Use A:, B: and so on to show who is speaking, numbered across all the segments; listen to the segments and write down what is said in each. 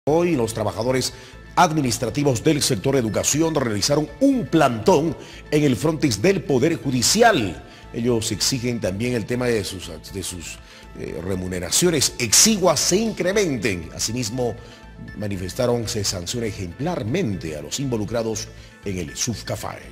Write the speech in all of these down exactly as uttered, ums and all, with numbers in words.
A: Hoy los trabajadores administrativos del sector educación realizaron un plantón en el frontis del Poder Judicial. Ellos exigen también el tema de sus, de sus eh, remuneraciones exiguas se incrementen. Asimismo, manifestaron se sancione ejemplarmente a los involucrados en el Sufcafae.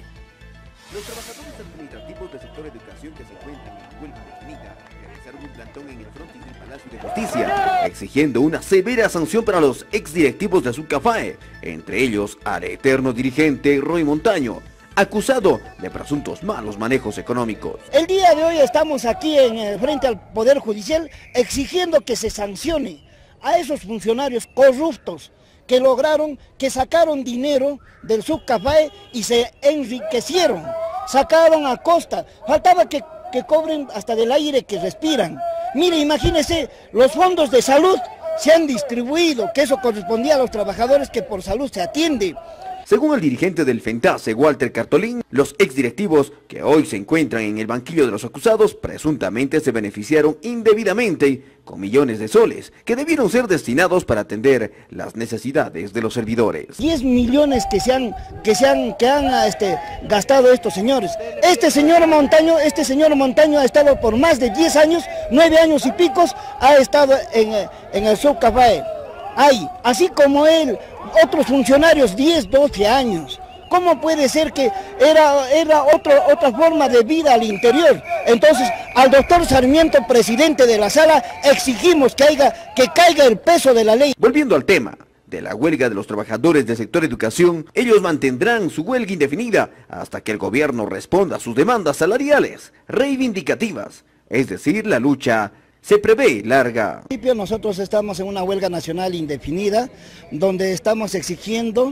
B: Los trabajadores administrativos del sector educación que se encuentran en huelga indefinida realizaron un plantón en el frontis del Palacio de Justicia, exigiendo una severa sanción para los exdirectivos de Sufcafae, entre ellos al eterno dirigente Roy Montaño, acusado de presuntos malos manejos económicos.
C: El día de hoy estamos aquí en, frente al Poder Judicial exigiendo que se sancione a esos funcionarios corruptos que lograron, que sacaron dinero del Sufcafae y se enriquecieron, sacaron a costa, faltaba que, que cobren hasta del aire que respiran. Mire, imagínense, los fondos de salud se han distribuido, que eso correspondía a los trabajadores que por salud se atiende.
B: Según el dirigente del FENTASE, Walter Cartolín, los exdirectivos que hoy se encuentran en el banquillo de los acusados presuntamente se beneficiaron indebidamente con millones de soles que debieron ser destinados para atender las necesidades de los servidores.
C: diez millones que se han, que se han, que han este, gastado estos señores. Este señor Montaño, este señor Montaño ha estado por más de diez años, nueve años y picos, ha estado en, en el Sufcafae. Hay, así como él, otros funcionarios diez, doce años. ¿Cómo puede ser que era, era otro, otra forma de vida al interior? Entonces, al doctor Sarmiento, presidente de la sala, exigimos que, haya, que caiga el peso de la ley.
B: Volviendo al tema de la huelga de los trabajadores del sector educación, ellos mantendrán su huelga indefinida hasta que el gobierno responda a sus demandas salariales reivindicativas, es decir, la lucha se prevé larga.
C: En principio nosotros estamos en una huelga nacional indefinida, donde estamos exigiendo,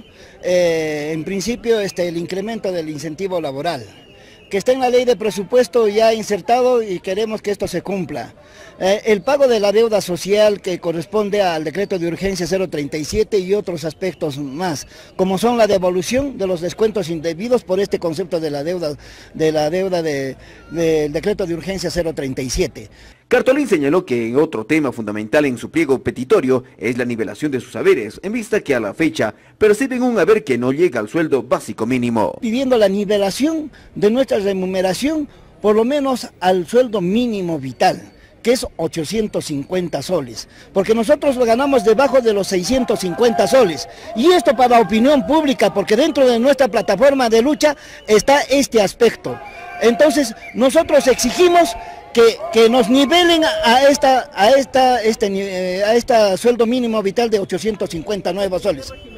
C: eh, en principio, este, el incremento del incentivo laboral, que está en la ley de presupuesto ya insertado y queremos que esto se cumpla. Eh, el pago de la deuda social que corresponde al decreto de urgencia cero treinta y siete y otros aspectos más, como son la devolución de los descuentos indebidos por este concepto de la deuda, de la deuda de, del decreto de urgencia cero treinta y siete.
B: Cartolín señaló que otro tema fundamental en su pliego petitorio es la nivelación de sus haberes, en vista que a la fecha perciben un haber que no llega al sueldo básico mínimo.
C: Pidiendo la nivelación de nuestra remuneración por lo menos al sueldo mínimo vital, que es ochocientos cincuenta soles, porque nosotros lo ganamos debajo de los seiscientos cincuenta soles, y esto para la opinión pública, porque dentro de nuestra plataforma de lucha está este aspecto. Entonces nosotros exigimos que, que nos nivelen a esta, a esta, este, a esta sueldo mínimo vital de ochocientos cincuenta nuevos soles.